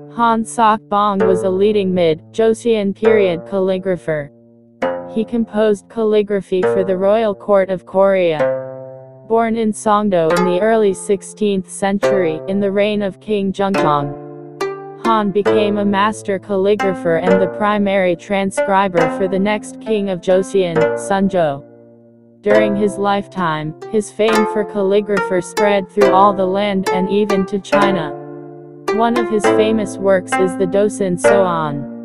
Han Seok-bong was a leading mid-Joseon period calligrapher. He composed calligraphy for the royal court of Korea. Born in Songdo in the early 16th century, in the reign of King Jeonju, Han became a master calligrapher and the primary transcriber for the next king of Joseon, Sunjo. During his lifetime, his fame for calligraphy spread through all the land and even to China. One of his famous works is the Dosan Soan.